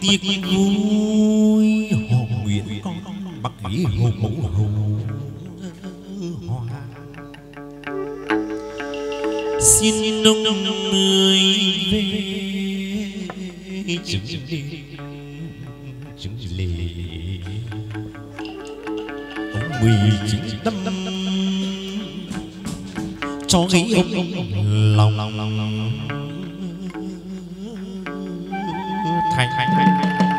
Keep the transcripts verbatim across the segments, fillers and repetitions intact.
tiệc vui hồ nguyện con bắc ghế hồ mẫu hồ hoa xin nông người về chứng lệ chứng lệ ông mười chín năm cho nghĩ ông lòng lòng lòng lòng thành thành thành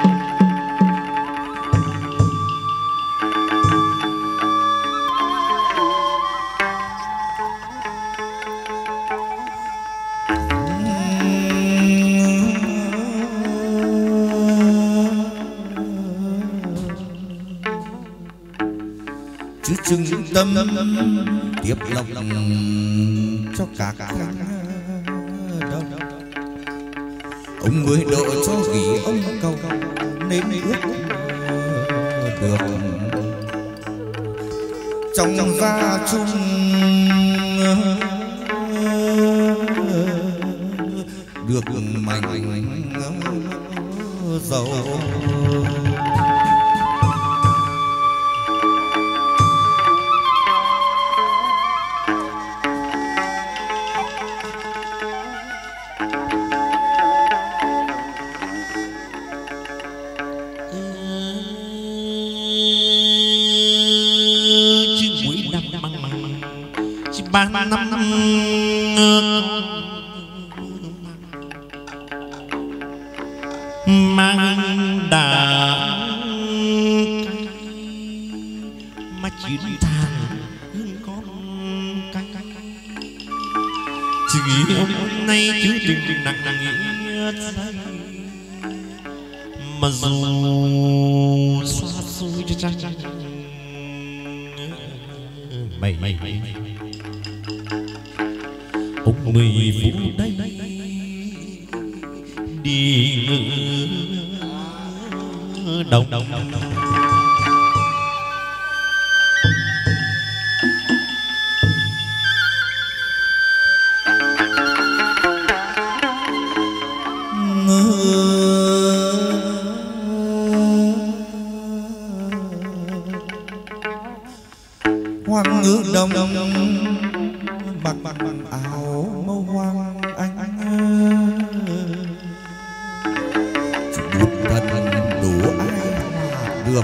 chứ chừng tâm tiếp lòng cho cả cả đâu ông mới độ cho ghi ông cầu nên ước được trong gia chung được mạnh giàu ba năm mang đà mà chiến thang hơn con cái chỉ nghĩ hôm nay chứ đừng nặng nặng nghĩa mà dù xa xôi cho chắc mày mày mày ông mười phút đây đi đâu đâu đâu hoang ngữ đông mặc bằng áo màu hoang anh anh bút thân đủ ai được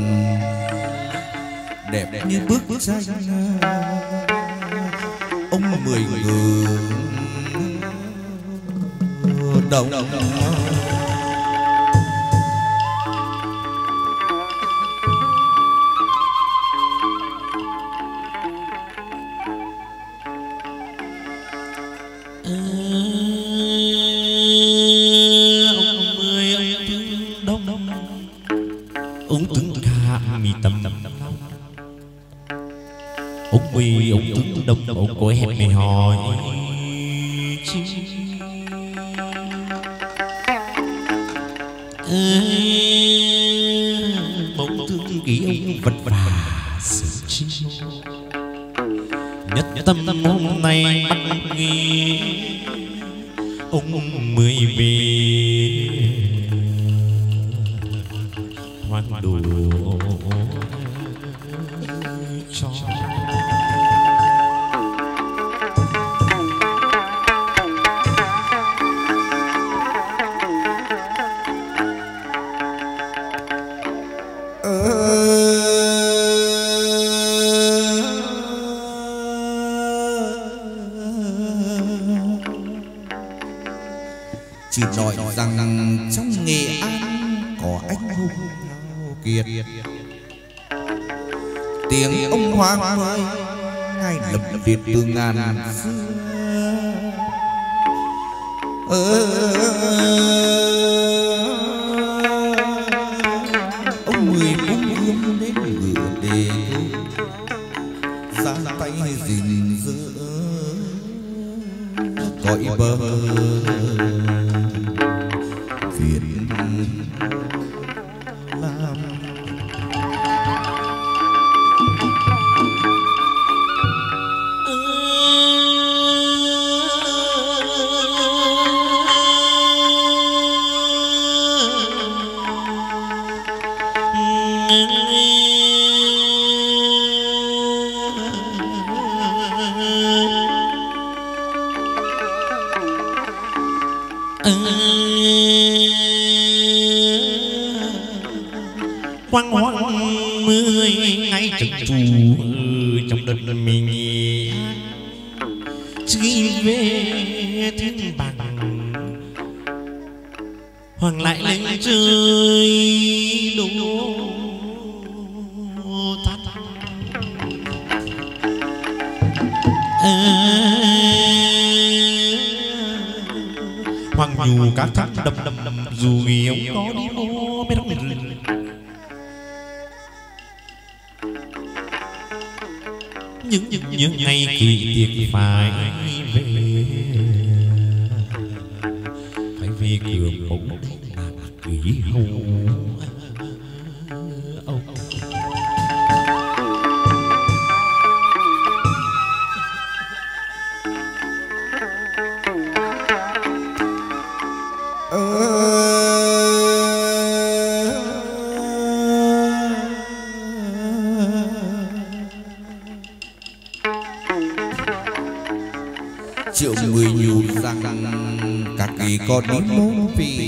đẹp như bức tranh ông mười người đồng ông tướng hạ mi tâm ông quỳ ông tướng đông ông cõi hẹp mày hỏi bỗng tướng nghĩ ông vật vả sự chi nhất tâm hôm nay bắt nghi ông mười về hoan đồ cho chỉ nói rằng trong Nghệ An có anh hùng kiệt tiếng ông Hoàng ơi ngài lập việt từ ngàn xưa ông mười cũng ươm đến ngựa đề ra tay gìn giữ cõi bờ Việt Nam. quang hoang mười ngày trần trù trong đất mình truy về thiên bằng hoàng lại lên trời đổ thắt hoàng dù các thắt đầm đầm đầm dù nghèo có đi mua mấy đống rừng những những những ngày kỳ tiệc phải về phải về cửa bóng quỷ hầu triệu người nhủ rằng các kỳ có đi mô vì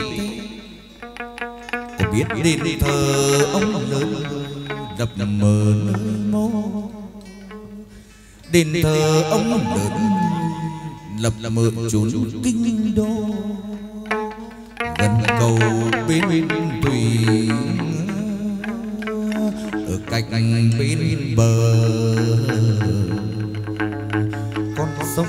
có biết đền thờ ông lớn đập mờ nơi mô đền thờ ông lớn lập mờ chốn kinh đô gần cầu bên tùy ở cạnh bên bờ con sông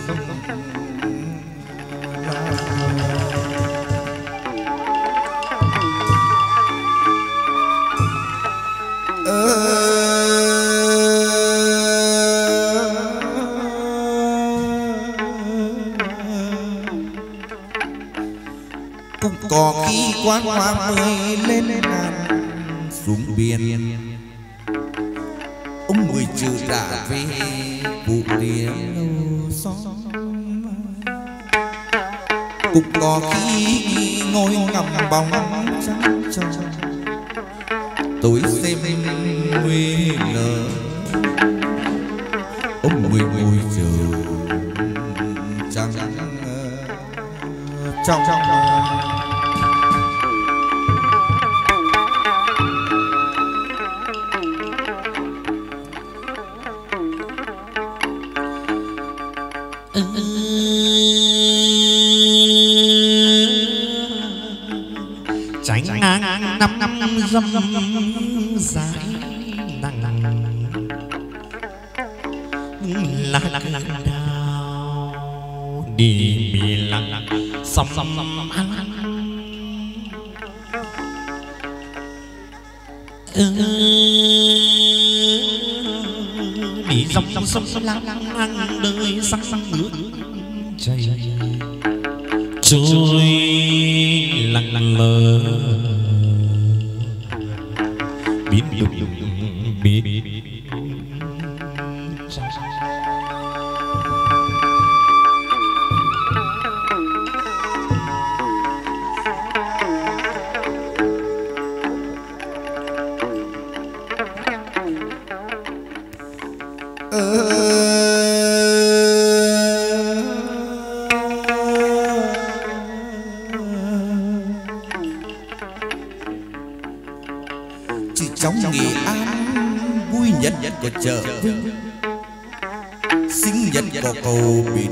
cũng có khi quan hoa mới lên ngàn xuống biển ông mười trừ đã về vụ địa lâu xóm cũng có khi ngồi ngắm bóng trắng tròn tối xem nguy lờ ông mười ngồi chờ trăng trong trong tránh ngang năm năm năm dâm dài nặng là là là đào đi bị lặng sầm sầm ăn đi dòng dòng sông sông lăng ăn đời sắc sắc nước chảy trôi lặng lặng lờ biến đụng biến trong Nghệ An vui nhất của chợ Vinh sinh nhật của cầu Bến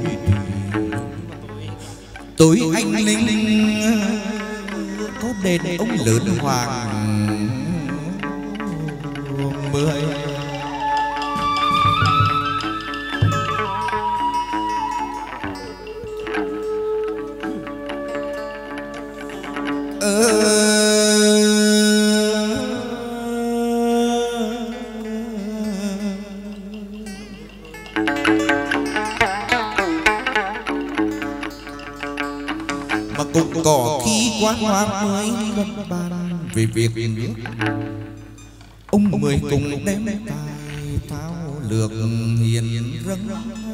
tối anh linh có đền ông lớn hoàng mười cũng có khi quan hoa mới luận bàn về việc nước ông mười cùng đem tài thao lược hiền râng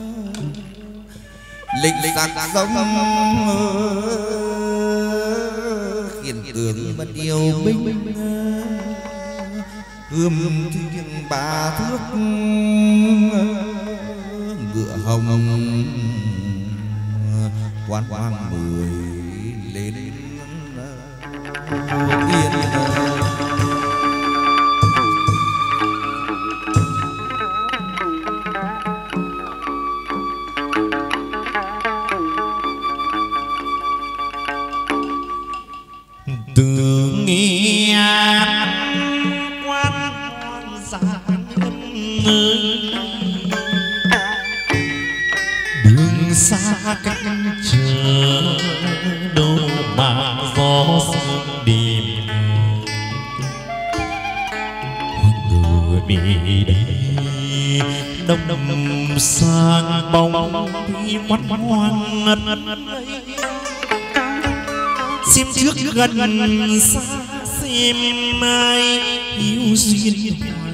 lịch sạc giống khiển tướng bất yêu binh gươm thiên ba thước ngựa hồng quan hoàng mười lên yên đường xa cách chờ đâu mà gió sương đêm ngựa đi đi đông đông sang bóng thủy quát hoang ngất xem trước gần xa xem mai yêu duyên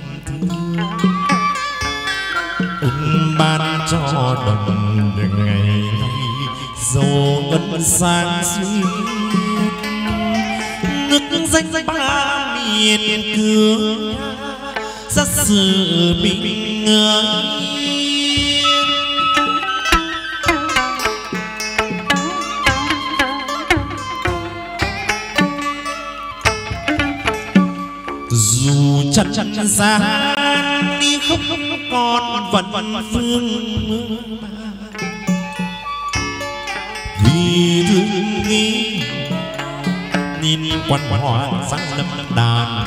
ông ban cho đồng ngày nay giàu ngân sang duyên ngực danh ba miền cửa ra sự bình yên dù chăn chăn ra đi không còn vẫn vẫn phương vì thương nghĩ nhìn quan hoàng sáng lâm đàn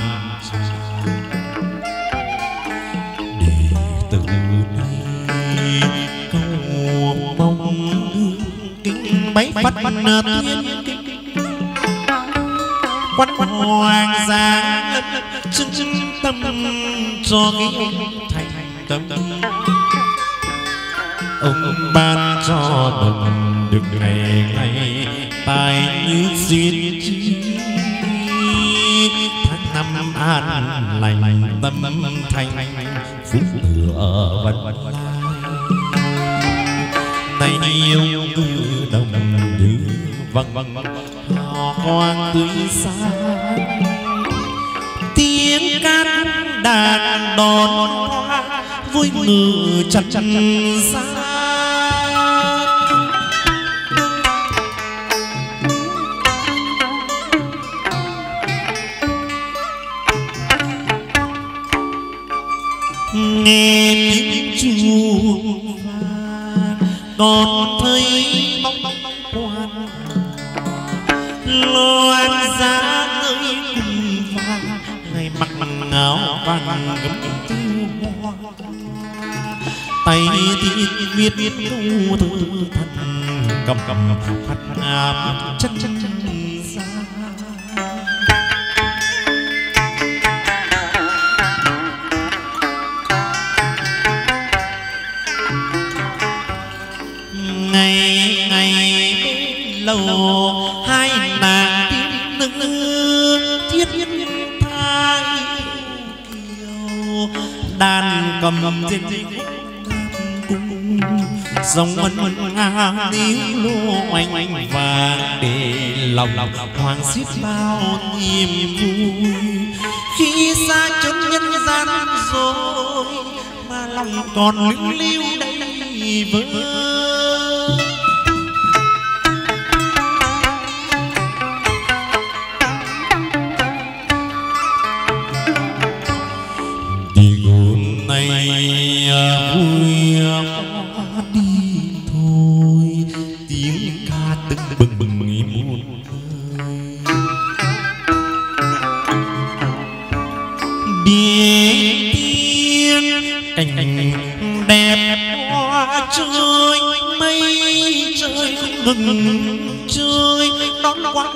để từ nay câu mong kính bấy bắt thiên quan hoàng gia chân chân tâm cho cái thành tâm ông ban cho đồng được ngày ngày tài như duyên chi tháng năm an lành tâm thành phúc thừa vân vân này yêu cứ đồng như vâng vâng họ quang tươi sáng tiếng cát đàn đón vui ngự chặt chặt xa nghe tiếng chuông còn thấy bóng quan loan giá nơi cùng vàng ngày mặc áo vàng gấm tiêu hoa tay thì viết viết câu thơ thần cầm cầm phát ám chân chân chân ra ngày ngày lâu hai nàng tiếng nữ thiết thiết thai kiều đàn cầm trên cung dòng ân ngang tiếng lô oanh oanh vàng để lòng lòng hoàng xiết bao niềm vui khi xa chốn nhân gian rồi mà lòng còn lưu lưu đầy vơi vui đi thôi tiếng ca tưng bừng bừng muôn đi tiếng cảnh đẹp hoa trời mây trời ngừng trời đón qua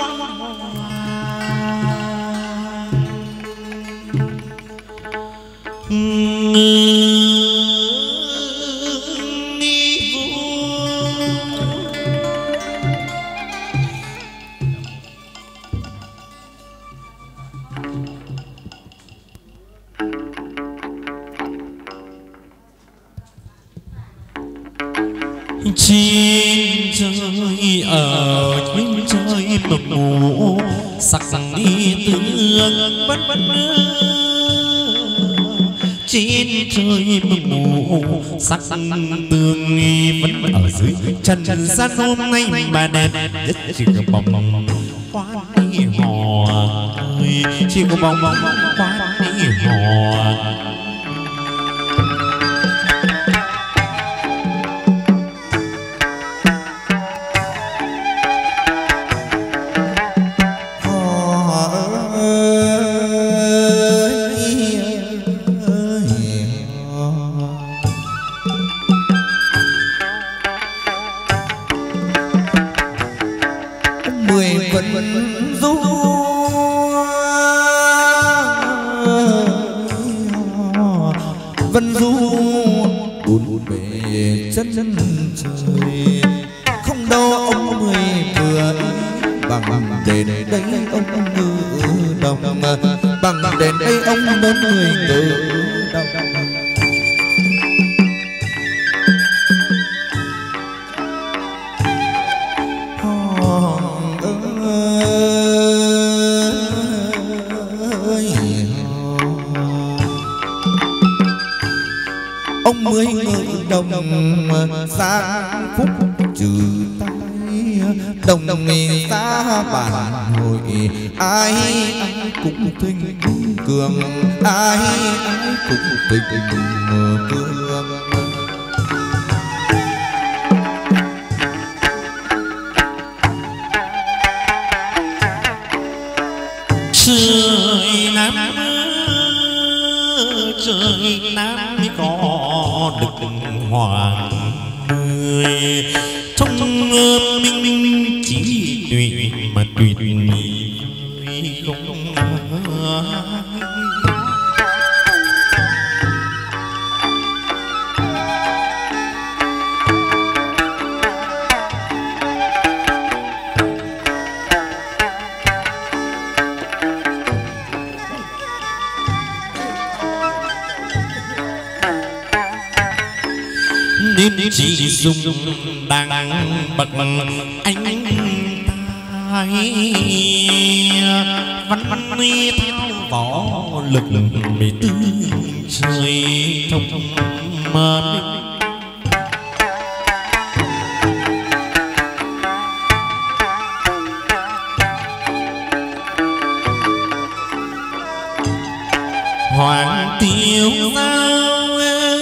trên trời ở trên trời mộng ngủ sắc sắc đi tương vẫn vẫn trên trời mộng ngủ sắc sắc tương vẫn ở dưới chân chân gian hôm nay bà đẹp nhất chỉ có bóng bóng hoa đi hò chỉ có bóng bóng hoa đi hò vân du bốn bề chân chân trời. Không đâu ông mười vừa bằng đền đây ông ngự đồng, bằng đền đây ông bốn người ngự đồng. Ông mười ngự đồng sáng phúc trừ tay, đồng đồng xa bản hội ai ai cũng thịnh cường, ai ai cũng thịnh cường. Trời Nam trời Nam có được hoàng người, trong minh minh chỉ tùy mà tùy tùy không nên chỉ dùng đang bậc anh tài văn văn mi theo võ lực bị tư trời thông thông mà hoàng tiêu sao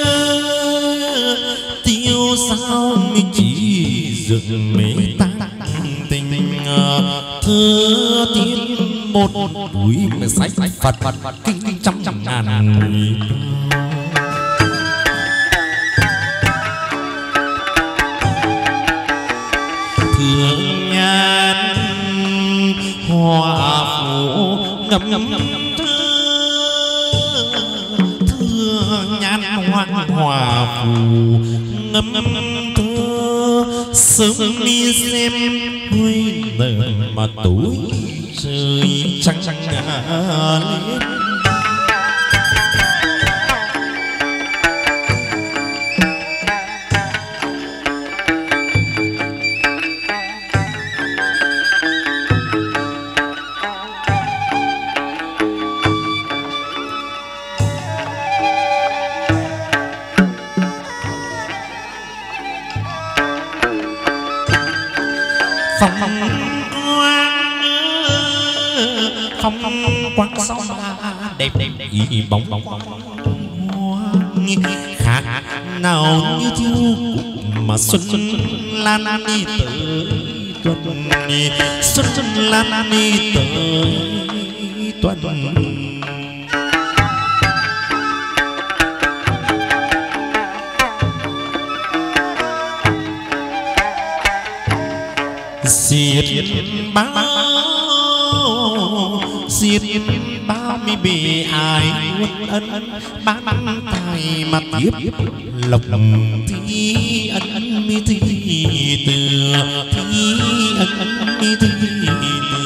tiêu sao mới chỉ dựng mấy tăng tình thưa tiên một túi mà sách phật phật phật kinh trăm trăm ngàn người. Thương nhan hoa phủ ngầm ngầm ngầm thương nhan hoa hoa phủ ngâm ngâm thơ sớm đi xem huy nở mà tối trời trăng trăng lên. Phong quang phong quang sao đẹp đẹp ý bóng bóng khác nào như thiếu mà xuân lan đi tới tuần, xuân xuân lan đi tới tuần. Diệt bao diệt bao mi bị ai quân ân bán tài mà tiếp lộc thi ân ân mi thi từ thi ân ân mi thi từ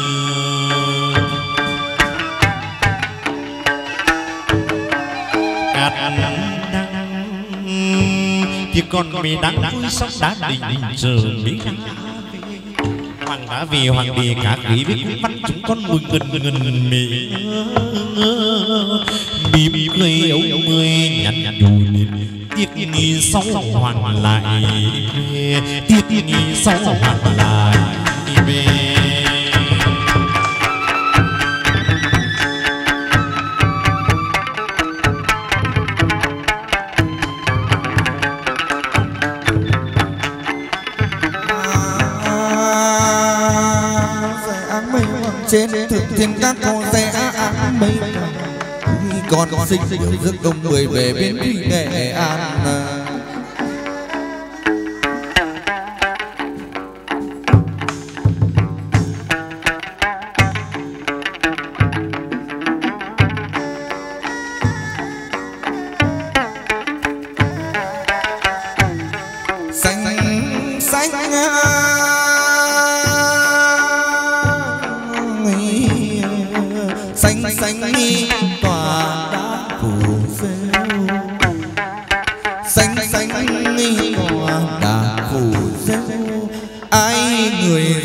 cát đăng thì còn mi đắng vui sóc đá đình chờ mỹ hoàng đã vì hoàng bì cả khí biết bắt chúng con mừng ngần ngần mì bì bì cười ấu mươi nhặt nhặt đùi tiếc nghi sau hoàng lại tiếc nghi sau hoàng lại về. Trên thực thiên các cô sẽ ám mây còn sinh điều giấc đông mười về bên thủy Nghệ An.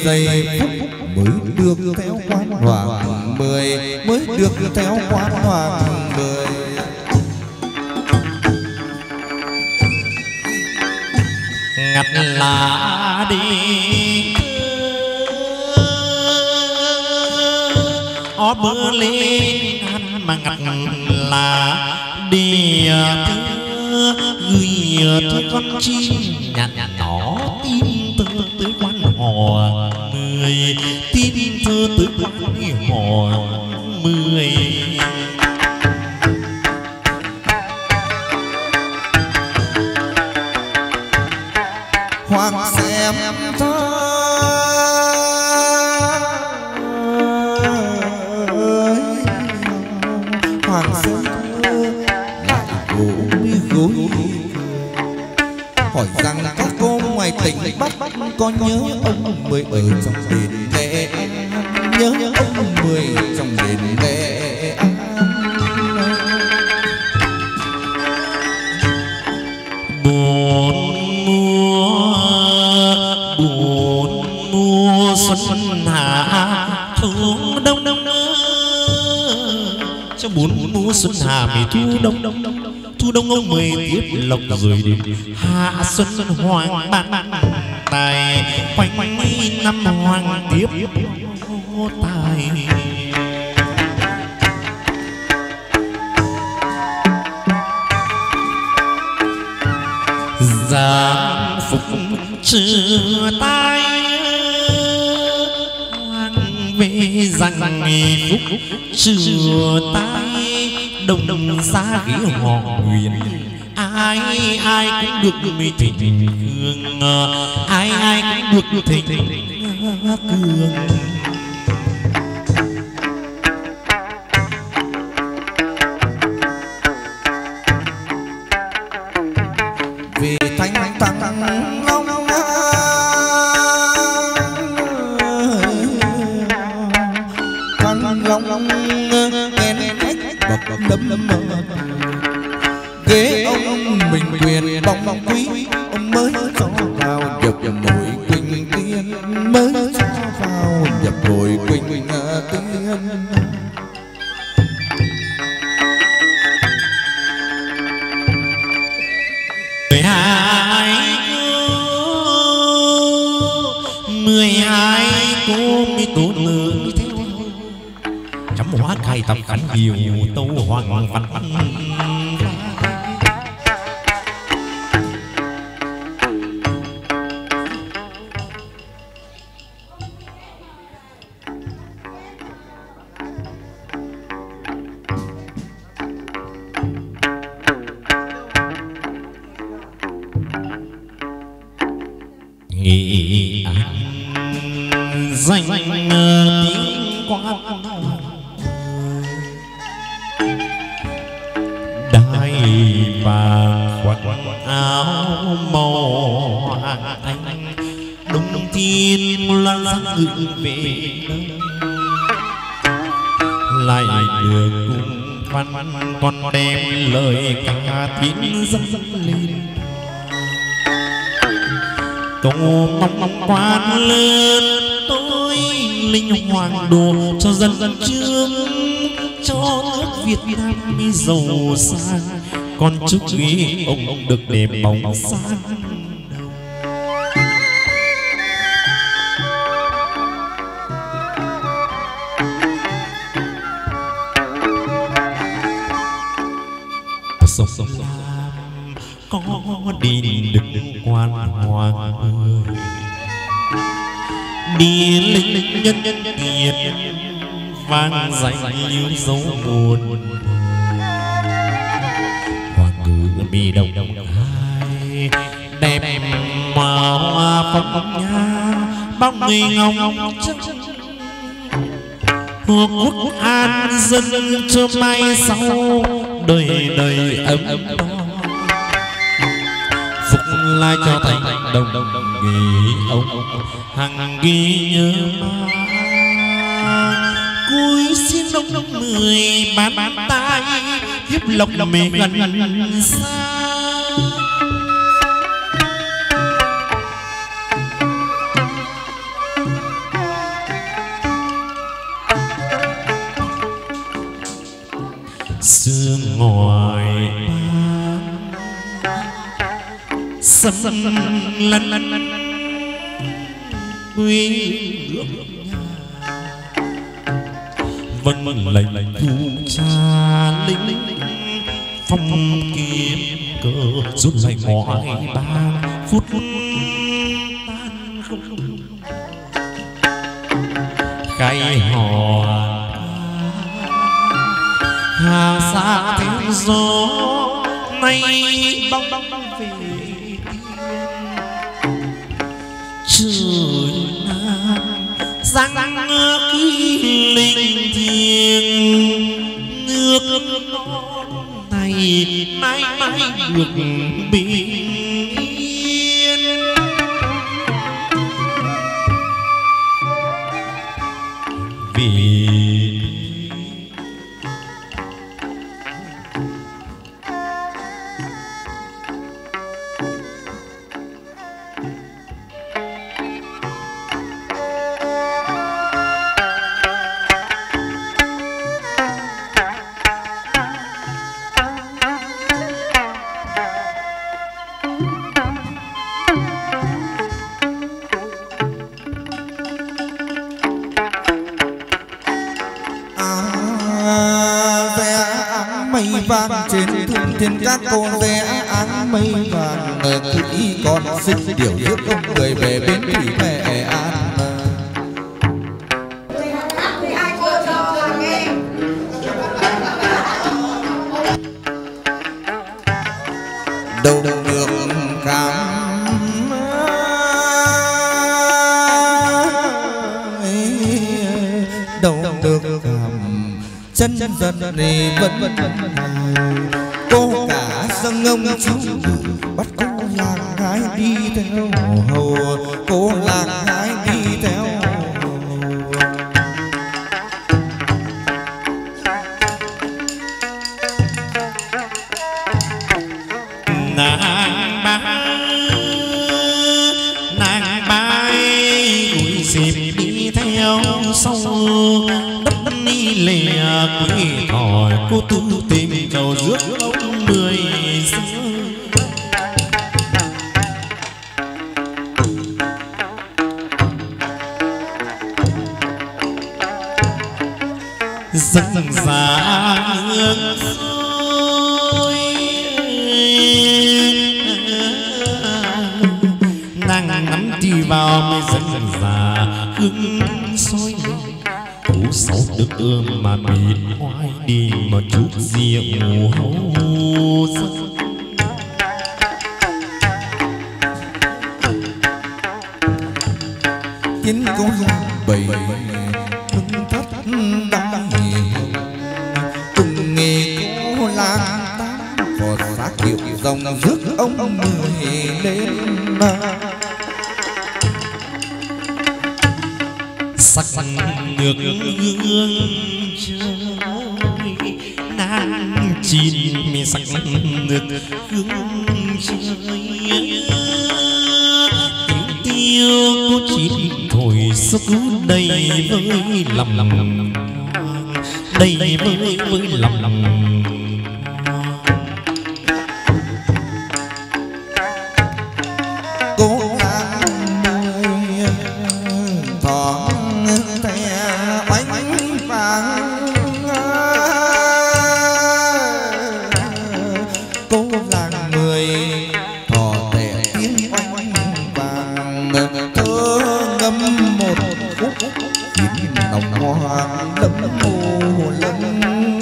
giây phút mới được theo quan hoàng mười, mới được theo quan hoàng mười. Ngặt lá đi ó bữa lên mà ngặt là đi gửi cho con chim nhạt nhạt nó tin tơ tới quan hò mười, tin thơ tới quan hò mười. Hoàng xem thơ hoàng xem thơ lại gối gối hỏi rằng các cô ngoài tỉnh Bắc có nhớ ông Mười ở trong đền Nghệ An, nhớ ông Mười trong đền Nghệ An. Buồn buồn mùa xuân hạ thu đông đông cho buồn mùa xuân hạ về thu đông đông thu đông ông Mười tiếp lộc rồi đến hạ xuân hoàng ban tài quanh mấy năm hoàng tiếp tài. Giang phục chưa tay hoàng về rằng phúc chưa tay đồng đồng xa ghế họ huyền ai ai cũng được mi thịnh hương ai ai cũng được thịnh cường. Vì thanh tăng long thăng long nghe khách bậc đấm đấm ghế ông mình quyền bóng bóng quý ông mới cho vào nhập nổi quỳnh tiên mới cho vào nhập nổi quỳnh tiên. Mười hai mười hai cô mi tổ lớn theo chấm hóa khai tập cảnh nhiều tâu hoàng văn nghị danh tiếng quan đai vàng quần áo màu anh đông thiên loan ngự về lại được cùng văn con đem lời ca thiên dâng lên cầu mong mong quan lên tôi linh hoàng đồ cho dân dân trương cho nước Việt Nam mi giàu sang con chúc nghĩ ông ông được đẹp bóng sáng. Sông sông có đi đừng quan hoàng ơi đi linh nhân nhân kiệt vang danh như dấu buồn hoàng ngự mi đồng đồng hai đẹp màu phong nha bóng người ngông hương quốc an dân cho mai sau đời đời ấm ấm phục lại cho thành đồng đồng nghỉ ông hằng ghi nhớ cúi xin đông đông người bán bán tay tiếp lộc mê gần xa. xưa ngoài sân lăn lăn quê vâng vâng lệnh lệnh thu cha lính phong kiếm cờ rút lại ngoài ba phút tan không cái hò hà xa tiếng gió nay bóng về trời nam giang khi linh thiêng nước non này mãi mãi được bình yên vì thiên các cô vẽ áng mây vàng kỹ con xích điều rước ông người về bên thủy mẹ an đầu được cảm đầu được cảm chân dần này vẫn vẫn cô cả dâng ông chú bắt cô làng gái đi theo hầu cô làng gái đi theo nàng ba nàng ba ủi xịp đi theo sau đất đi lìa quê thỏi cô tư tìm cầu rước ông mười dâng ra hương xôi nàng nắm đi vào mới dâng ra hương xôi cú sáu đức ương mà mịt hoài đi một chút rượu hấu dâng tiếng cô làng bầy hưng thất đăng cùng nghề cô làng tám phò xác kiệu dòng rước ông mười lên sắc nước hương trời nàng chín mi sắc nước hương trời tiêu cô chín thổi sức đầy với lòng lòng đầy với với lòng lòng cô làng mười thỏ thè bánh vàng cô làng mười thỏ thè tiếng bánh vàng thơ ngâm một khúc khiến lòng hoàng đẫm mồ lân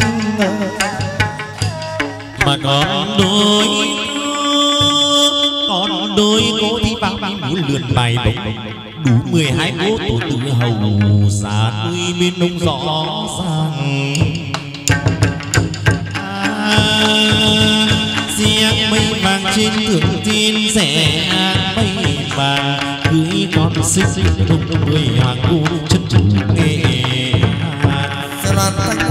mà còn đôi còn đôi cô thì bao nhiêu lượt bài đồng đủ mười hai cô tổ tự hầu xa nuôi bên đông rõ ràng riêng mây vàng trên thượng thiên rẻ mây vàng cưới con xích đông mười hàng cô chân chủ nghệ sẽ là